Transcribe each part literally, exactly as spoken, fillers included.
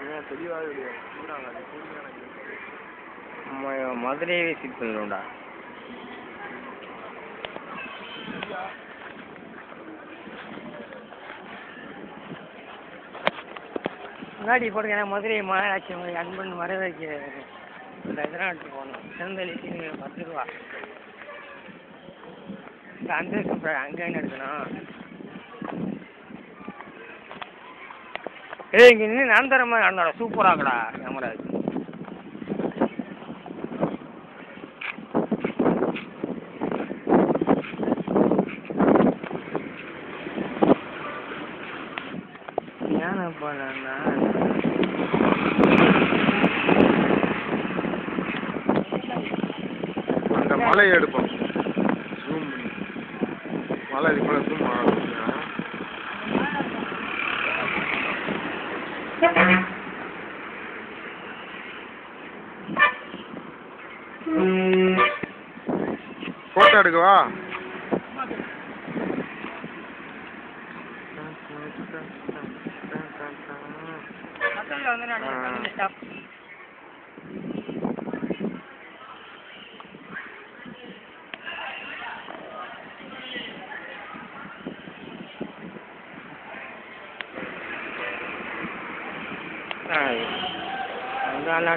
மதுரையே visit பண்ணிடுவோம்டா. முன்னாடி போடுங்க. ஏன்னா மதுரை மாநகராட்சி அன்பன் வரவேற்க இந்த இதெல்லாம் எடுத்து போகணும். சிறந்தளிக்கு பத்து ரூபா. இந்த அந்த அங்கே என்ன எடுக்கணும்? ஏய் இங்கே நின்று நான் தர மாதிரி நடந்தாடா. சூப்பராகடா கேமரா. ஏனப்பா நான் அந்த மலையை எடுப்போம். ஜூம் மலை இது போல ஜூம் போட்டோ எடுக்கவா?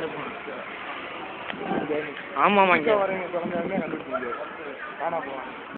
ஆமாம் ஆமாம். வரீங்க குழந்தைங்க கண்டுபிடிச்சு